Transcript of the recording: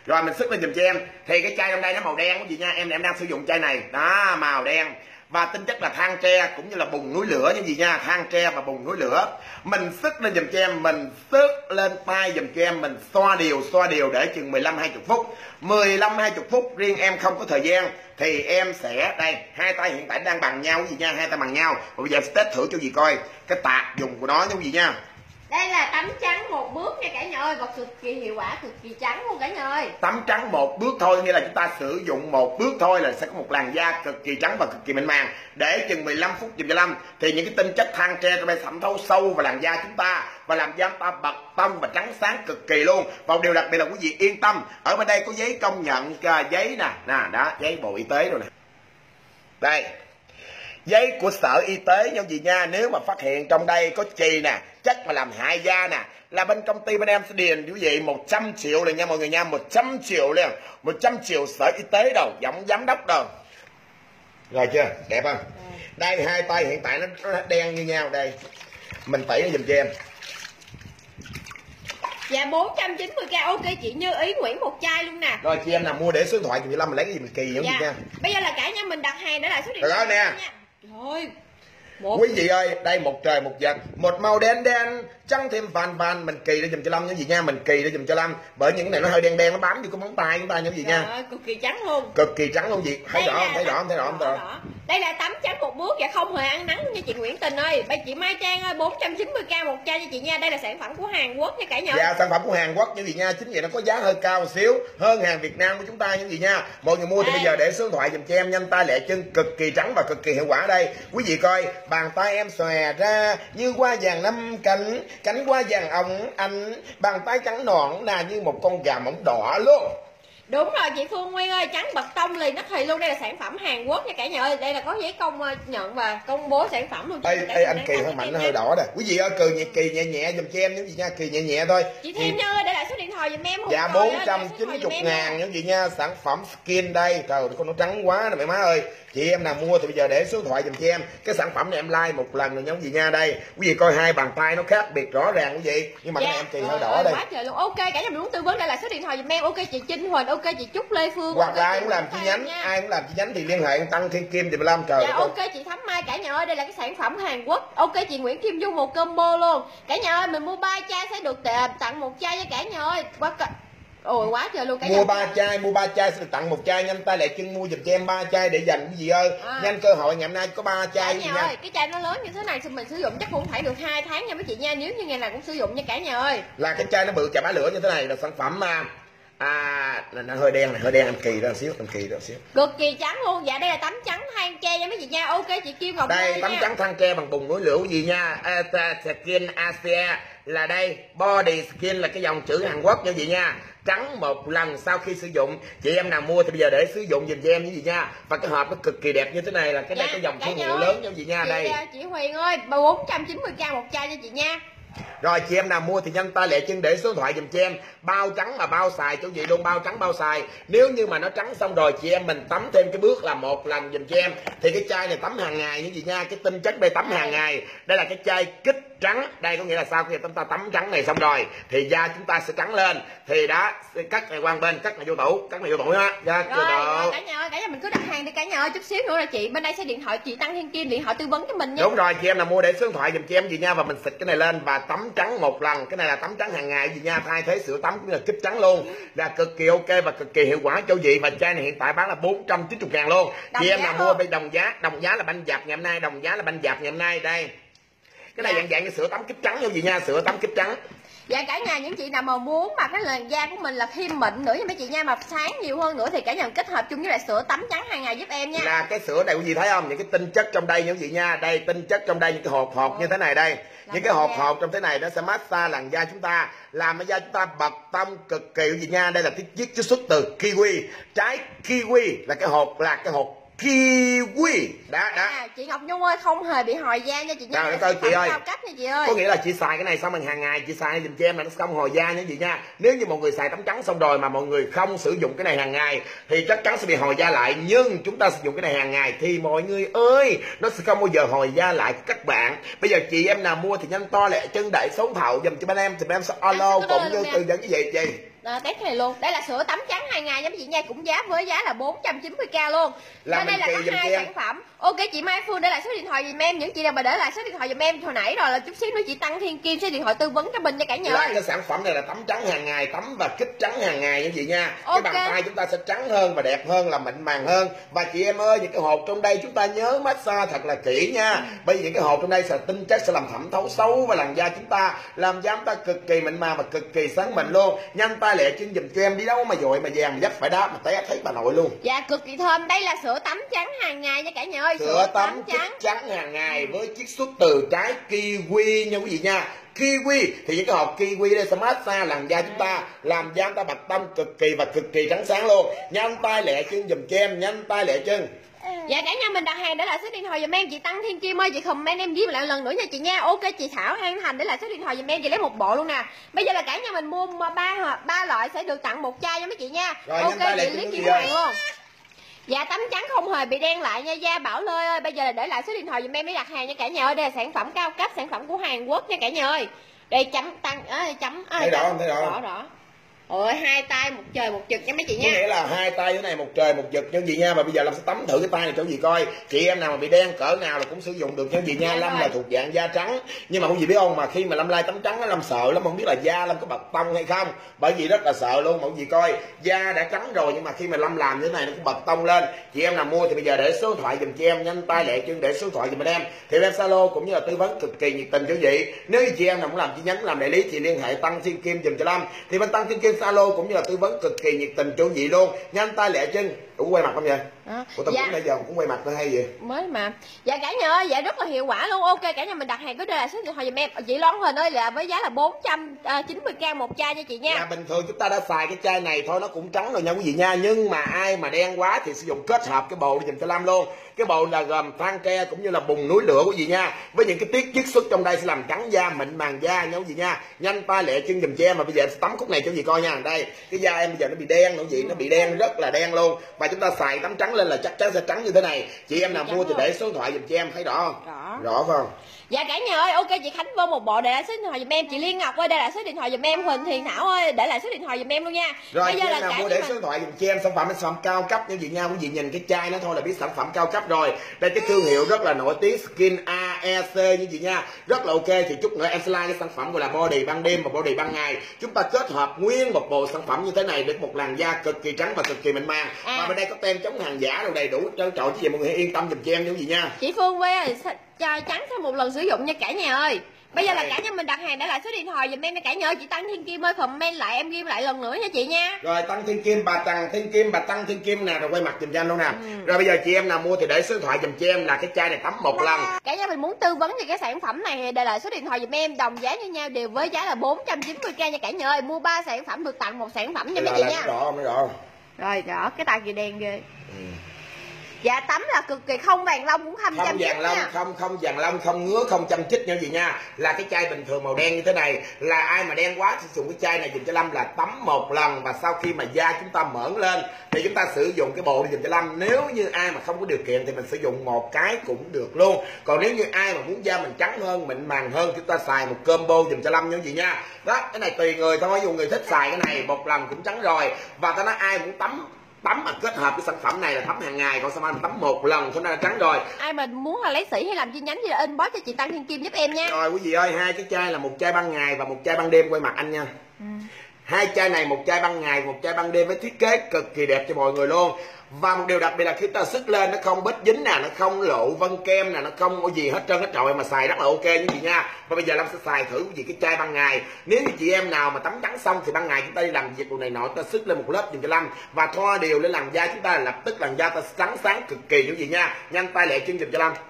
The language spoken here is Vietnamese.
Rồi mình sức lên dùm cho em. Thì cái chai trong đây nó màu đen quý vị nha, em đang sử dụng chai này đó, màu đen và tinh chất là than tre cũng như là bùn núi lửa như gì nha, than tre và bùn núi lửa. Mình sức lên dùm cho em, mình sức lên tay dùm cho em, mình xoa đều để chừng 15-20 phút. 15-20 phút, riêng em không có thời gian thì em sẽ đây, hai tay hiện tại đang bằng nhau gì nha, hai tay bằng nhau. Và bây giờ sẽ test thử cho gì coi cái tạc dùng của nó như gì nha. Đây là tắm trắng một bước nha cả nhà ơi, và cực kỳ hiệu quả, cực kỳ trắng luôn cả nhà ơi. Tắm trắng một bước thôi, nghĩa là chúng ta sử dụng một bước thôi là sẽ có một làn da cực kỳ trắng và cực kỳ mịn màng. Để chừng 15 phút dùm cho Lâm thì những cái tinh chất than tre trong đây thẩm thấu sâu vào làn da chúng ta và làm da chúng ta bật tông và trắng sáng cực kỳ luôn. Và một điều đặc biệt là quý vị yên tâm, ở bên đây có giấy công nhận, giấy nè đó, giấy Bộ Y tế rồi nè. Đây, giấy của Sở Y tế nha gì nha. Nếu mà phát hiện trong đây có chì nè, chất mà làm hại da nè, là bên công ty bên em sẽ điền quý vị 100 triệu liền nha mọi người nha, 100 triệu liền, 100 triệu Sở Y tế đâu, giám đốc đâu. Rồi chưa, đẹp không? Đây hai tay hiện tại nó đen như nhau đây, mình tẩy nó giùm cho em. Dạ 490k, ok chị Như Ý Nguyễn một chai luôn nè. Rồi chị em nào mua để số điện thoại chị Lâm mình lấy cái gì mình kỳ giống dạ. gì nha. Bây giờ là cả nhà mình đặt hàng để lại số điện thoại nè. Nha. Rồi. Quý vị ơi, đây một trời một vực, một màu đen đen trắng thêm vàng mình kỳ để dùm cho Lâm những gì nha, mình kỳ để dùm cho Lâm, bởi những cái này nó hơi đen đen nó bám vô cái móng tay chúng ta những gì nha. Ơi, cực kỳ trắng luôn, cực kỳ trắng luôn gì, thấy rõ không, thấy rõ không. Đây là tắm trắng một bước và không hề ăn nắng nha chị Nguyễn Tình ơi. Chị Mai Trang ơi, 490k một chai cho chị nha. Đây là sản phẩm của Hàn Quốc nha cả nhà. Dạ, sản phẩm của Hàn Quốc những gì nha, chính vì nó có giá hơi cao một xíu hơn hàng Việt Nam của chúng ta những gì nha. Mọi người mua thì bây giờ để số điện thoại dùm cho em, nhanh tay lẹ chân, cực kỳ trắng và cực kỳ hiệu quả. Đây quý vị coi, bàn tay em xòe ra như hoa vàng năm cánh, cánh hoa vàng óng ánh, bàn tay trắng nõn là như một con gà móng đỏ luôn. Đúng rồi chị Phương Nguyên ơi, trắng bật tông liền nắp thì luôn. Đây là sản phẩm Hàn Quốc nha cả nhà ơi. Đây là có giấy công nhận và công bố sản phẩm luôn. Ê anh kỳ hơi mạnh, nó hơi đỏ nè. Quý vị ơi, kỳ nhẹ nhẹ giùm cho em những gì nha, kỳ nhẹ nhẹ thôi. Chị Thêm Nhân ơi, để lại số điện thoại giùm em. Dạ 490.000 những gì nha, sản phẩm skin đây. Trời ơi, con nó trắng quá nè mẹ má ơi. Chị em nào mua thì bây giờ để số điện thoại dùm cho em. Cái sản phẩm này em like một lần rồi giống gì nha. Đây quý vị coi hai bàn tay nó khác biệt rõ ràng quý vị, nhưng mà cái này em kỳ hơi đỏ đây. Quá trời luôn. Ok, cả nhà mình muốn tư vấn đây là số điện thoại dùm em. Ok chị Trinh Huỳnh, ok chị Trúc Lê Phương. Hoặc là ai cũng làm chi nhánh, ai cũng làm chi nhánh thì liên hệ Tăng Thiên Kim dùm Lâm. Trời dạ ok chị Thắm Mai. Cả nhà ơi, đây là cái sản phẩm Hàn Quốc. Ok chị Nguyễn Kim Dung một combo luôn. Cả nhà ơi, mình mua 3 chai sẽ được tặng một chai cho cả nhà ơi. Ôi quá trời luôn. Cả mua 3 chai sẽ được tặng một chai, nhanh tay lại chân mua giùm cho em 3 chai để dành cái gì ơi. Nhanh cơ hội ngày hôm nay có 3 chai cả nhà ơi. Cái chai nó lớn như thế này thì mình sử dụng chắc cũng phải được 2 tháng nha mấy chị nha, nếu như ngày nào cũng sử dụng nha cả nhà ơi. Là cái chai nó bự chà bá lửa như thế này là sản phẩm nó hơi đen này, hơi đen, em kỳ ra xíu, cực kỳ trắng luôn. Dạ đây là tắm trắng than tre nha mấy chị nha. Ok chị Kim Ngọc đây tắm trắng than tre bằng bùn núi lửa gì nha. Skin Asia là đây, body skin là cái dòng chữ Hàn Quốc như vậy nha. Trắng một lần sau khi sử dụng, chị em nào mua thì bây giờ để sử dụng dùm cho em như gì nha. Và cái hộp nó cực kỳ đẹp như thế này, là cái đây cái dòng thương hiệu lớn như gì nha. Đây chị Huyền ơi, 490k một chai cho chị nha. Rồi chị em nào mua thì nhanh tay lẹ chân để số điện thoại dùm cho em. Bao trắng mà bao xài cho chị luôn, bao trắng bao xài. Nếu như mà nó trắng xong rồi chị em mình tắm thêm cái bước là một lần dùm cho em. Thì cái chai này tắm hàng ngày như gì nha. Cái tinh chất đây tắm hàng ngày. Đây là cái chai kích trắng. Đây có nghĩa là sau khi chúng ta tắm trắng này xong rồi thì da chúng ta sẽ trắng lên. Thì đó, cắt này qua bên, cắt này vô tủ, cắt này vô tủ ha. Rồi cả nhà ơi, cả nhà mình cứ đặt hàng đi cả nhà ơi. Chút xíu nữa là chị bên đây sẽ điện thoại chị Tăng Thiên Kim điện thoại tư vấn cho mình nha. Đúng rồi, chị em nào mua để số điện thoại dùm cho em gì nha. Và mình xịt cái này lên và tắm trắng một lần. Cái này là tắm trắng hàng ngày gì nha, thay thế sữa tắm cũng là kích trắng luôn. Là cực kỳ ok và cực kỳ hiệu quả cho chị. Và chai này hiện tại bán là 490.000 luôn. Chị em nào mua bên đồng giá là banh dạp ngày hôm nay, đây. Cái này dạng như sữa tắm kích trắng như gì nha, sữa tắm kích trắng. Dạ cả nhà, những chị nào mà muốn mà cái làn da của mình là thêm mịn nữa nha mấy chị nha, mà sáng nhiều hơn nữa thì cả nhà kết hợp chung với lại sữa tắm trắng hàng ngày giúp em nha. Là cái sữa này quý vị thấy không, những cái tinh chất trong đây những gì nha, đây tinh chất trong đây, những cái hột như thế này đây, những cái hột trong thế này nó sẽ massage làn da chúng ta, làm cho da chúng ta bật tông cực kỳ gì nha. Đây là chiết xuất từ kiwi, trái kiwi là cái hột kiwi đó. Chị Ngọc Nhung ơi, không hề bị hồi da nha chị nha. Trời ơi chị ơi, cao cấp nha chị ơi. Có nghĩa là chị xài cái này xong mình hàng ngày chị xài dùm cho em là nó không hồi da nữa chị nha. Nếu như mọi người xài tắm trắng xong rồi mà mọi người không sử dụng cái này hàng ngày thì chắc chắn sẽ bị hồi da lại. Nhưng chúng ta sử dụng cái này hàng ngày thì mọi người ơi, nó sẽ không bao giờ hồi da lại các bạn. Bây giờ chị em nào mua thì nhanh to lẹ chân đẩy số thầu dùm cho bên em thì bên em sẽ alo cũng như tư vấn cái gì chị. test cái này luôn. Đây là sữa tắm trắng 2 ngày nha mấy chị nha, cũng giá với giá là 490k luôn. Bên đây là có 2 sản phẩm. Ok chị Mai Phương, đây là số điện thoại giùm em. Những chị nào mà để lại số điện thoại giùm em hồi nãy rồi là chút xíu nữa chị Tăng Thiên Kim sẽ điện thoại tư vấn cho mình nha cả nhà ơi. Cái sản phẩm này là tắm trắng hàng ngày, tắm và kích trắng hàng ngày nha chị nha. Cái bàn tay chúng ta sẽ trắng hơn và đẹp hơn, là mịn màng hơn. Và chị em ơi, những cái hột trong đây chúng ta nhớ massage thật là kỹ nha. Bởi vì những cái hột trong đây sẽ tinh chất sẽ làm thẩm thấu sâu vào làn da chúng ta, làm da chúng ta cực kỳ mịn màng và cực kỳ sáng mịn luôn. Nhanh tay lẹ chân giùm cho em, đi đâu mà dội mà vàng mà dắt phải đáp mà té thấy bà nội luôn. Dạ cực kỳ thơm. Đây là sữa tắm trắng hàng ngày nha cả nhà ơi. Sữa tắm trắng hàng ngày với chiết xuất từ trái kiwi nha quý vị nha. Kiwi thì những cái hộp kiwi đây sẽ massage làn da chúng ta, làm da chúng ta bạch tông cực kỳ trắng sáng luôn. Nhanh tay lẹ chân giùm cho em, nhanh tay lẹ chân. Dạ cả nhà mình đặt hàng để lại số điện thoại giùm em. Chị Tăng Thiên Kim ơi, chị comment em ghi lại lần nữa nha chị nha. Ok chị Thảo An Thành để lại số điện thoại giùm em, chị lấy một bộ luôn nè. Bây giờ là cả nhà mình mua ba loại sẽ được tặng một chai nha mấy chị nha. Rồi, ok chị lấy kim hàng luôn. Dạ tắm trắng không hề bị đen lại nha. Da Bảo Lê ơi, bây giờ là để lại số điện thoại giùm em để đặt hàng nha cả nhà ơi. Đây là sản phẩm cao cấp, sản phẩm của Hàn Quốc nha cả nhà ơi. Đây chấm tăng chấm thấy rõ không, thấy rõ rõ. Ôi hai tay một trời một vực nha mấy chị nha. Có nghĩa là hai tay thế này một trời một vực nha chị nha. Mà bây giờ Lâm sẽ tắm thử cái tay này cho gì coi. Chị em nào mà bị đen cỡ nào là cũng sử dụng được nha chị nha. Lâm là thuộc dạng da trắng, nhưng mà không gì biết không, mà khi mà Lâm lai tắm trắng Lâm sợ lắm, không biết là da Lâm có bật tông hay không, bởi vì rất là sợ luôn. mà không gì coi, da đã trắng rồi nhưng mà khi mà Lâm làm như thế này nó cũng bật tông lên. Chị em nào mua thì bây giờ để số điện thoại giùm chị em, nhanh tay lẹ chân để số điện thoại giùm em thì em Zalo cũng như là tư vấn cực kỳ nhiệt tình cho chị. Nếu như chị em nào muốn làm chi nhánh làm đại lý thì liên hệ Tăng Thiên Kim giùm cho Lâm, thì bên Tăng Thiên Kim Zalo cũng như là tư vấn cực kỳ nhiệt tình cho chị luôn. Nhanh tay lẹ chân. Ủa quay mặt không vậy? Ủa tao cũng nãy giờ cũng quay mặt nó hay vậy mới mà. Dạ cả nhà ơi, dạ rất là hiệu quả luôn. Ok cả nhà mình đặt hàng cứ đây là số điện thoại giùm em. Chị Loan Huỳnh ơi là với giá là 490k một chai nha chị nha. Dạ, bình thường chúng ta đã xài cái chai này thôi nó cũng trắng rồi nha quý vị nha, nhưng mà ai mà đen quá thì sử dụng kết hợp cái bộ để dùm cho Lâm luôn. Cái bộ là gồm than tre cũng như là bùn núi lửa quý vị nha, với những cái tiết chiết xuất trong đây sẽ làm trắng da, mịn màng da nha quý vị nha. Nhanh tay lẹ chân dùm cho em. Mà bây giờ em tắm khúc này cho quý vị coi nha. Đây cái da em bây giờ nó bị đen nữa quý vị, nó bị đen rất là đen luôn, và chúng ta xài tắm trắng lên là chắc chắn sẽ trắng như thế này. Chị em nào mua thì để số điện thoại dùm cho em, thấy rõ không? Rõ phải không? Dạ cả nhà ơi, ok chị Khánh Vân một bộ để lại số điện thoại giùm em. Chị Liên Ngọc ơi, đây là số điện thoại giùm em. Huỳnh Thiền Thảo ơi, để lại số điện thoại giùm em luôn nha. Rồi bây giờ chị em nào mua để số điện thoại giùm cho em. Sản phẩm là sản phẩm cao cấp như vậy nha quý vị, nhìn cái chai nó thôi là biết sản phẩm cao cấp rồi. Đây cái thương hiệu rất là nổi tiếng Skin AEC như vậy nha, rất là ok. Thì chút nữa em sẽ like cái sản phẩm gọi là body ban đêm và body ban ngày, chúng ta kết hợp nguyên một bộ sản phẩm như thế này để một làn da cực kỳ trắng và cực kỳ mịn màng. Và bên đây có tem chống hàng giả rồi đầy đủ trơn trội, chứ vậy mọi người yên tâm giùm cho em như gì nha. Chị Phương Quê chai trắng sau một lần sử dụng nha cả nhà ơi. Bây giờ là cả nhà mình đặt hàng để lại số điện thoại giùm em nha cả nhà ơi. Chị Tăng Thiên Kim ơi, comment lại em ghi lại lần nữa nha chị nha. Rồi Tăng Thiên Kim, bà Tăng Thiên Kim nè, rồi quay mặt giùm cho anh luôn nè. Rồi bây giờ chị em nào mua thì để số điện thoại giùm cho em, là cái chai này tắm một lần. Cả nhà mình muốn tư vấn về cái sản phẩm này để lại số điện thoại giùm em, đồng giá như nhau đều với giá là 490k nha cả nhà ơi. Mua 3 sản phẩm được tặng một sản phẩm nha mấy chị nha. Rõ không? Rõ. Rồi rõ, cái tay kia đen ghê. Dạ tắm là cực kỳ không vàng lông cũng không chăm chích nha. Không vàng lông, không ngứa, không chăm chích nha gì nha. Là cái chai bình thường màu đen như thế này, là ai mà đen quá thì dùng cái chai này dùm cho Lâm là tắm một lần, và sau khi mà da chúng ta mởn lên thì chúng ta sử dụng cái bộ này dùm cho Lâm. Nếu như ai mà không có điều kiện thì mình sử dụng một cái cũng được luôn. Còn nếu như ai mà muốn da mình trắng hơn, mịn màng hơn, chúng ta xài một combo dùm cho Lâm nha gì nha. Đó, cái này tùy người thôi, dù người thích xài cái này một lần cũng trắng rồi. Và ta nói ai muốn tắm mà kết hợp cái sản phẩm này là tắm hàng ngày, còn sao mà tắm một lần thôi là trắng rồi. Ai mà muốn là lấy sỉ hay làm chi nhánh thì là inbox cho chị Tăng Thiên Kim giúp em nha. Rồi quý vị ơi, hai cái chai là một chai ban ngày và một chai ban đêm, quay mặt anh nha. Hai chai này một chai ban ngày, một chai ban đêm với thiết kế cực kỳ đẹp cho mọi người luôn. Và một điều đặc biệt là khi ta sức lên nó không bết dính nè, nó không lộ vân kem nè, nó không có gì hết trơn hết trọi, mà xài rất là ok như chị nha. Và bây giờ Lâm sẽ xài thử gì cái chai ban ngày. Nếu như chị em nào mà tắm trắng xong thì ban ngày chúng ta đi làm việc đồ này nọ, ta sức lên một lớp dùm cho Lâm và thoa đều lên làn da chúng ta, lập tức làn da ta trắng sáng cực kỳ như vậy nha. Nhanh tay lẹ chân dùm cho Lâm.